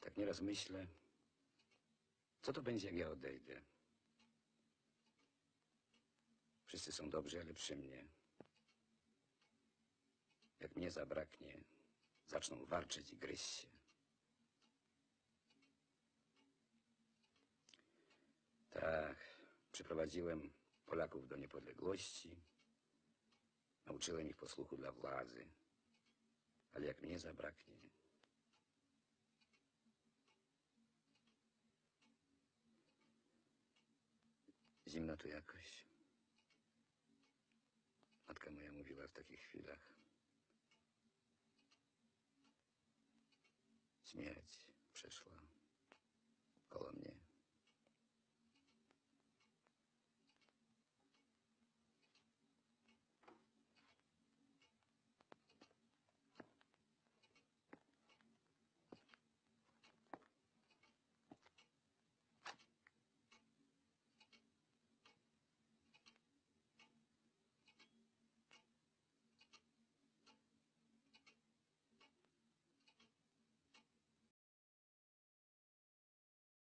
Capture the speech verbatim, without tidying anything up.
Tak nieraz myślę, co to będzie, jak ja odejdę. Wszyscy są dobrzy, ale przy mnie. Jak mnie zabraknie, zaczną warczeć i gryźć się. Tak, przyprowadziłem Polaków do niepodległości. Nauczyłem ich posłuchu dla władzy. Ale jak mnie zabraknie... Zimno tu jakoś. Matka moja mówiła w takich chwilach. Śmierć przeszła koło mnie.